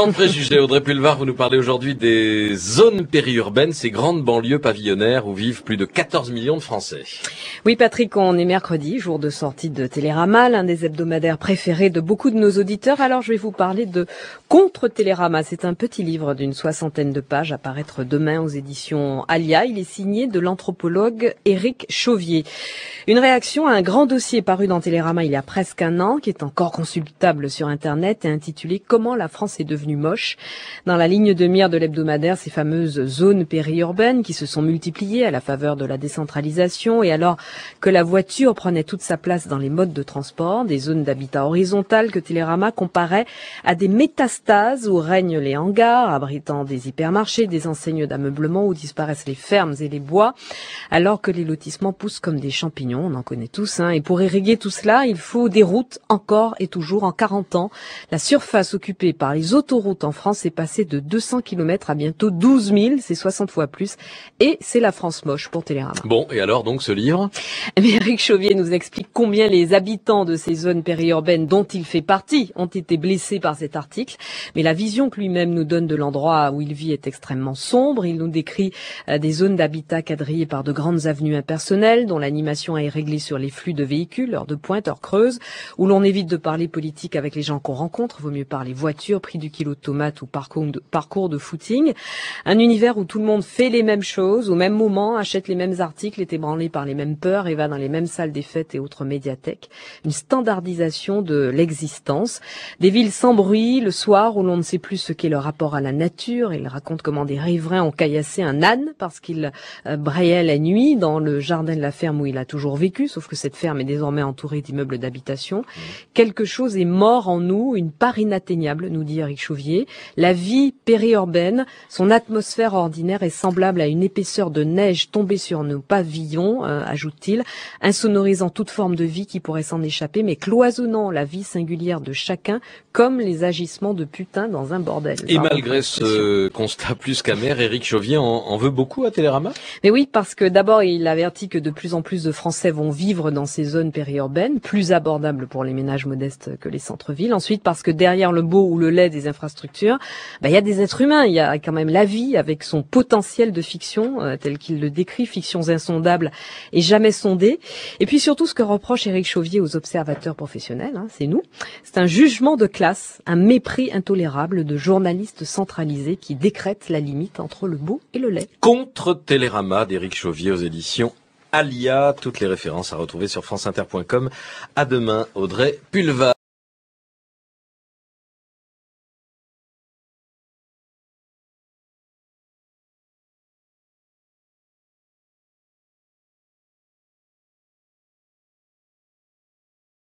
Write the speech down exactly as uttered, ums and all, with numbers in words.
Sans préjugés, Audrey Pulvar, vous nous parlez aujourd'hui des zones périurbaines, ces grandes banlieues pavillonnaires où vivent plus de quatorze millions de Français. Oui, Patrick, on est mercredi, jour de sortie de Télérama, l'un des hebdomadaires préférés de beaucoup de nos auditeurs. Alors, je vais vous parler de Contre Télérama. C'est un petit livre d'une soixantaine de pages à paraître demain aux éditions Alia. Il est signé de l'anthropologue Éric Chauvier. Une réaction à un grand dossier paru dans Télérama il y a presque un an, qui est encore consultable sur Internet et intitulé « Comment la France est devenue moche ». Dans la ligne de mire de l'hebdomadaire, ces fameuses zones périurbaines qui se sont multipliées à la faveur de la décentralisation et alors que la voiture prenait toute sa place dans les modes de transport, des zones d'habitat horizontal que Télérama comparait à des métastases où règnent les hangars, abritant des hypermarchés, des enseignes d'ameublement où disparaissent les fermes et les bois, alors que les lotissements poussent comme des champignons, on en connaît tous, hein, et pour irriguer tout cela, il faut des routes encore et toujours. En quarante ans, la surface occupée par les autoroutes en France est passée de deux cents kilomètres à bientôt douze mille, c'est soixante fois plus, et c'est la France moche pour Télérama. Bon, et alors donc ce livre ? Mais Éric Chauvier nous explique combien les habitants de ces zones périurbaines dont il fait partie ont été blessés par cet article. Mais la vision que lui-même nous donne de l'endroit où il vit est extrêmement sombre. Il nous décrit euh, des zones d'habitat quadrillées par de grandes avenues impersonnelles dont l'animation est réglée sur les flux de véhicules, heures de pointe, heures creuses, où l'on évite de parler politique avec les gens qu'on rencontre. Vaut mieux parler voiture, prix du kilo de tomate ou parcours de, parcours de footing. Un univers où tout le monde fait les mêmes choses, au même moment, achète les mêmes articles, est ébranlé par les mêmes peurs et va dans les mêmes salles des fêtes et autres médiathèques. Une standardisation de l'existence. Des villes sans bruit, le soir où l'on ne sait plus ce qu'est le rapport à la nature. Il raconte comment des riverains ont caillassé un âne parce qu'il euh, brayait la nuit dans le jardin de la ferme où il a toujours vécu, sauf que cette ferme est désormais entourée d'immeubles d'habitation. Mmh. Quelque chose est mort en nous, une part inatteignable, nous dit Éric Chauvier. La vie périurbaine, son atmosphère ordinaire est semblable à une épaisseur de neige tombée sur nos pavillons, euh, ajoute-t-il, insonorisant toute forme de vie qui pourrait s'en échapper, mais cloisonnant la vie singulière de chacun, comme les agissements de putain dans un bordel. Et Pardon malgré ce constat plus qu'amer, Éric Chauvier en, en veut beaucoup à Télérama ? Mais oui, parce que d'abord, il avertit que de plus en plus de Français vont vivre dans ces zones périurbaines, plus abordables pour les ménages modestes que les centres-villes. Ensuite, parce que derrière le beau ou le laid des infrastructures, bah, il y a des êtres humains, il y a quand même la vie avec son potentiel de fiction, euh, tel qu'il le décrit, fictions insondables et jamais sondées. Et puis surtout, ce que reproche Éric Chauvier aux observateurs professionnels, hein, c'est nous, c'est un jugement de classe, un mépris intolérable de journalistes centralisés qui décrètent la limite entre le beau et le laid. Contre Télérama d'Éric Chauvier aux éditions Alia. Toutes les références à retrouver sur franceinter point com. À demain, Audrey Pulvar.